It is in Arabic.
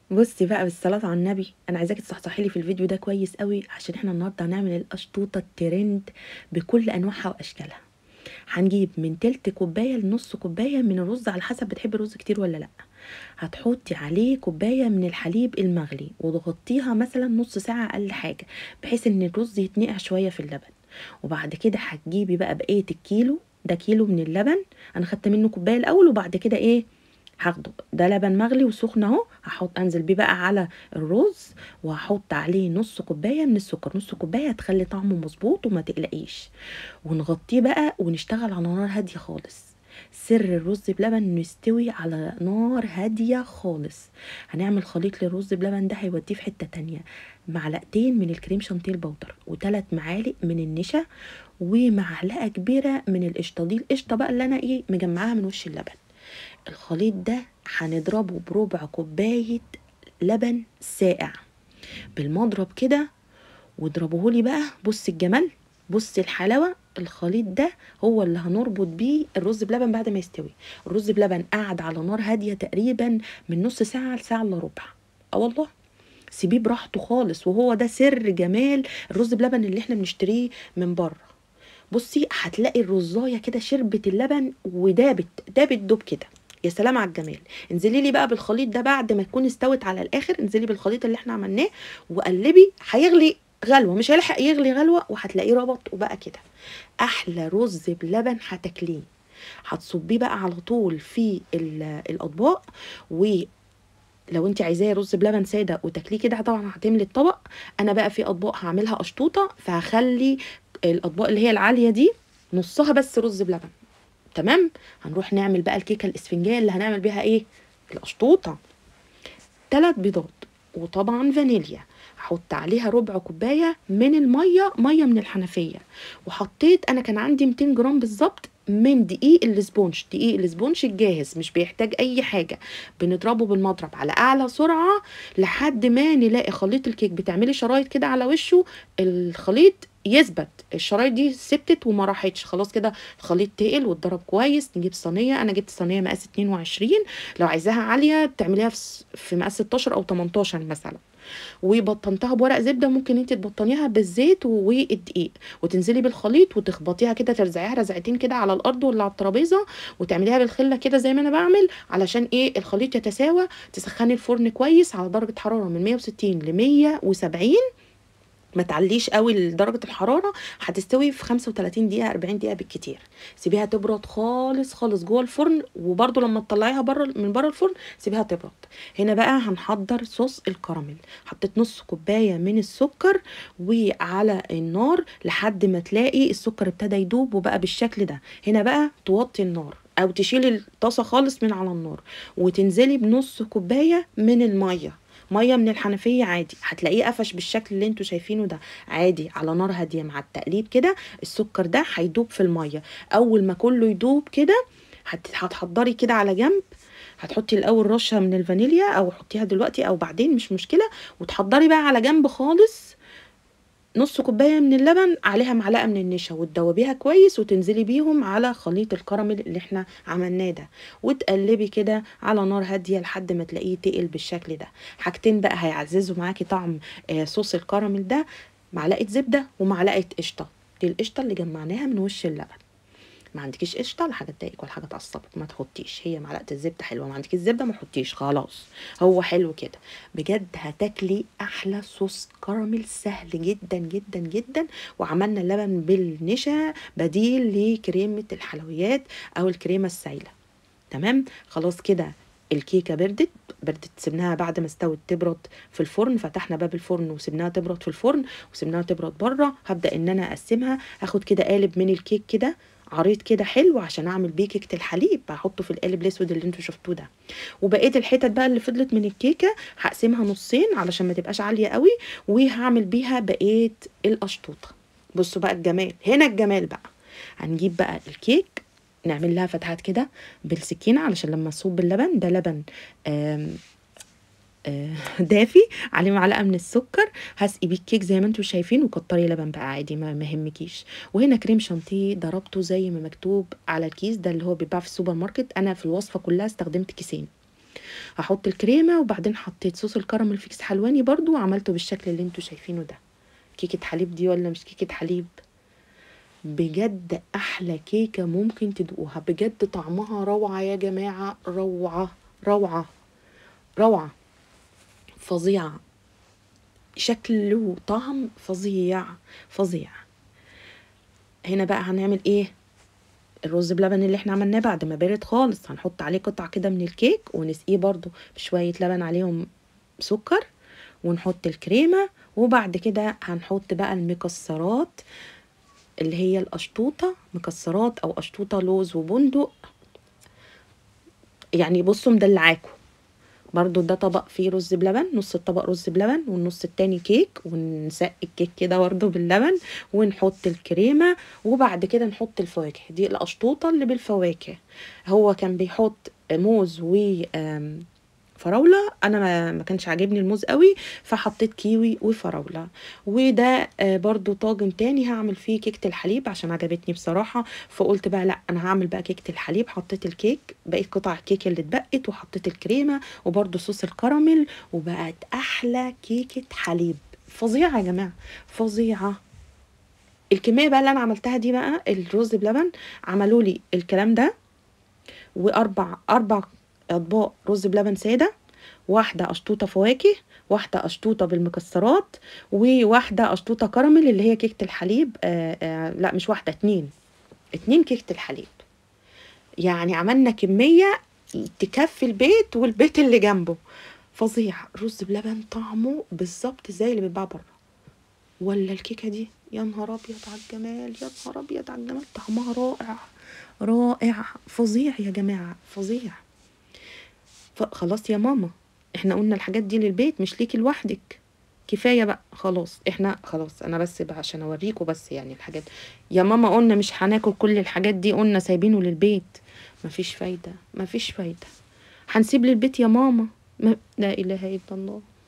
بصي بقى بالصلاة على النبي، انا عايزاكي تصحصحي لي في الفيديو ده كويس قوي، عشان احنا النهارده هنعمل القشطوطه الترند بكل انواعها واشكالها. هنجيب من تلت كوبايه لنص كوبايه من الرز، على حسب بتحبي الرز كتير ولا لا. هتحطي عليه كوبايه من الحليب المغلي وتغطيها مثلا نص ساعه اقل حاجه، بحيث ان الرز يتنقع شويه في اللبن. وبعد كده هتجيبي بقى بقيه الكيلو، ده كيلو من اللبن، انا خدت منه كوبايه الاول، وبعد كده ايه هاخده ده لبن مغلي وسخن اهو، هحط انزل بيه بقى على الرز، وهحط عليه نص كوبايه من السكر، نص كوبايه هتخلي طعمه مظبوط وما تقلقيش. ونغطيه بقى ونشتغل على نار هاديه خالص. سر الرز بلبن انه يستوي على نار هاديه خالص. هنعمل خليط للرز بلبن ده هيوديه في حته تانية. معلقتين من الكريم شانتيه البودر، وثلاث معالق من النشا، ومعلقه كبيره من القشطه. دي القشطه بقى اللي انا ايه مجمعاها من وش اللبن. الخليط ده هنضربه بربع كوباية لبن ساقع بالمضرب كده، واضربه لي بقى. بص الجمال، بص الحلاوة. الخليط ده هو اللي هنربط بيه الرز بلبن بعد ما يستوي. الرز بلبن قعد على نار هادية تقريبا من نص ساعة لساعة الا ربع. اه والله، سيبيه براحته خالص، وهو ده سر جمال الرز بلبن اللي احنا بنشتريه من بره. بصي هتلاقي الرزايه كده شربت اللبن ودابت، دابت دوب كده. يا سلام على الجمال. انزلي لي بقى بالخليط ده بعد ما تكون استوت على الاخر، انزلي بالخليط اللي احنا عملناه وقلبي. هيغلي غلوه، مش هيلحق يغلي غلوه، وهتلاقيه ربط وبقى كده احلى رز بلبن هتاكليه. هتصبيه بقى على طول في الاطباق. ولو انت عايزاه رز بلبن ساده وتاكليه كده، طبعا هتملي الطبق. انا بقى في اطباق هعملها قشطوطه، فهخلي الاطباق اللي هي العاليه دي نصها بس رز بلبن. تمام. هنروح نعمل بقى الكيكه الاسفنجيه اللي هنعمل بيها ايه القشطوطه. 3 بيضات، وطبعا فانيليا. هحط عليها ربع كوبايه من الميه، ميه من الحنفيه. وحطيت، انا كان عندي 200 جرام بالظبط من دقيق الاسبونج. دقيق الاسبونج الجاهز مش بيحتاج اي حاجه. بنضربه بالمضرب على اعلى سرعه لحد ما نلاقي خليط الكيك، بتعملي شرايط كده على وشه، الخليط يثبت. الشرايط دي ثبتت وما راحتش خلاص كده. الخليط تقل واتضرب كويس. نجيب صينيه، انا جبت صينيه مقاس 22. لو عايزاها عاليه تعمليها في مقاس 16 او 18 مثلا. وبطنتها بورق زبده، ممكن انت تبطنيها بالزيت والدقيق، وتنزلي بالخليط وتخبطيها كده، ترزعيها رزعتين كده على الارض ولا على الترابيزه، وتعمليها بالخله كده زي ما انا بعمل، علشان ايه الخليط يتساوى. تسخني الفرن كويس على درجه حراره من 160 ل 170، ما تعليش قوي لدرجه الحراره. هتستوي في 35 دقيقه 40 دقيقه بالكتير. سيبيها تبرد خالص خالص جوه الفرن، وبرده لما تطلعيها بره من بره الفرن سيبيها تبرد. هنا بقى هنحضر صوص الكراميل. حطيت نص كوبايه من السكر وعلى النار لحد ما تلاقي السكر ابتدى يدوب وبقى بالشكل ده. هنا بقى توطي النار او تشيلي الطاسه خالص من على النار، وتنزلي بنص كوبايه من الميه، ميه من الحنفيه عادي. هتلاقيه قفش بالشكل اللي انتوا شايفينه ده، عادي على نار هاديه. مع التقليب كده السكر ده هيدوب في الميه. اول ما كله يدوب كده هتحضري كده على جنب. هتحطي الاول رشه من الفانيليا، او حطيها دلوقتي او بعدين مش مشكله. وتحضري بقى على جنب خالص نص كوبايه من اللبن عليها معلقه من النشا، وتدوبيها كويس، وتنزلي بيهم على خليط الكراميل اللي احنا عملناه ده، وتقلبي كده على نار هاديه لحد ما تلاقيه تقل بالشكل ده. حاجتين بقى هيعززوا معاكي طعم صوص الكراميل ده: معلقه زبده ومعلقه قشطه. دي القشطه اللي جمعناها من وش اللبن. ما عندكيش قشطه ولا حاجه تضايقك ولا حاجه تعصبك ما تحطيش، هي معلقه الزبده حلوه. ما عندكيش زبده ما تحطيش خلاص، هو حلو كده. بجد هتاكلي احلى صوص كراميل، سهل جدا جدا جدا. وعملنا اللبن بالنشا بديل لكريمه الحلويات او الكريمه السايله. تمام خلاص كده. الكيكه بردت سيبناها بعد ما استوت تبرد في الفرن. فتحنا باب الفرن وسيبناها تبرد في الفرن، وسيبناها تبرد بره. هبدا ان انا اقسمها، هاخد كده قالب من الكيك كده عريض كده حلو عشان اعمل بيه كيكه الحليب، هحطه في القالب الاسود اللي انتوا شفتوه ده. وبقيه الحتت بقى اللي فضلت من الكيكه هقسمها نصين علشان ما تبقاش عاليه قوي، وهعمل بيها بقيه القشطوطه. بصوا بقى الجمال، هنا الجمال بقى. هنجيب بقى الكيك، نعمل لها فتحات كده بالسكينه علشان لما اصب اللبن ده لبن آم دافي، عليه معلقه من السكر. هسقي بيه الكيك زي ما انتم شايفين، وكتري لبن بقى عادي ما يهمكيش. وهنا كريم شانتيه ضربته زي ما مكتوب على الكيس ده اللي هو بيتباع في السوبر ماركت. انا في الوصفه كلها استخدمت كيسين. هحط الكريمه، وبعدين حطيت صوص الكراميل فيكس حلواني برضو، وعملته بالشكل اللي انتوا شايفينه ده. كيكه حليب دي ولا مش كيكه حليب؟ بجد احلى كيكه ممكن تدوقوها، بجد طعمها روعه يا جماعه، روعه روعه روعه، فظيعه، شكل وطعم فظيع فظيع. هنا بقى هنعمل ايه؟ الرز بلبن اللي احنا عملناه بعد ما بارد خالص، هنحط عليه قطع كده من الكيك ونسقيه برضو بشويه لبن عليهم سكر، ونحط الكريمه، وبعد كده هنحط بقى المكسرات اللي هي القشطوطه، مكسرات او قشطوطه لوز وبندق، يعني بصوا مدلعاكم. برضو ده طبق فيه رز بلبن، نص الطبق رز بلبن والنص التاني كيك، ونسقي الكيك كده برضو باللبن، ونحط الكريمة، وبعد كده نحط الفواكه. دي القشطوطة اللي بالفواكه. هو كان بيحط موز و فراولة، انا ما كانش عاجبني الموز قوي، فحطيت كيوي وفراولة. وده برضو طاجن تاني هعمل فيه كيكة الحليب عشان عجبتني بصراحة، فقلت بقى لا انا هعمل بقى كيكة الحليب. حطيت الكيك، بقيت قطع الكيك اللي اتبقت، وحطيت الكريمة وبرضو صوص الكراميل، وبقت احلى كيكة حليب. فظيعة يا جماعة، فظيعة. الكمية بقى اللي انا عملتها دي بقى، الرز بلبن عملوا لي الكلام ده، اربع اطباق رز بلبن سادة، واحدة قشطوطة فواكه، واحدة قشطوطة بالمكسرات، وواحدة قشطوطة كراميل اللي هي كيكة الحليب. لا مش واحدة، اتنين كيكة الحليب. يعني عملنا كمية تكفي البيت والبيت اللي جنبه. فظيع. رز بلبن طعمه بالظبط زي اللي بيتباع بره. ولا الكيكة دي يا نهار ابيض على الجمال، يا نهار ابيض على الجمال، طعمها رائع رائع، فظيع يا جماعة، فظيع. خلاص يا ماما، احنا قلنا الحاجات دي للبيت مش ليكي لوحدك، كفايه بقى خلاص. احنا خلاص، انا بس بقى عشان اوريكم بس يعني الحاجات. يا ماما قلنا مش هناكل كل الحاجات دي، قلنا سايبينه للبيت. مفيش فايده، مفيش فايده، هنسيب للبيت يا ماما. لا اله الا الله.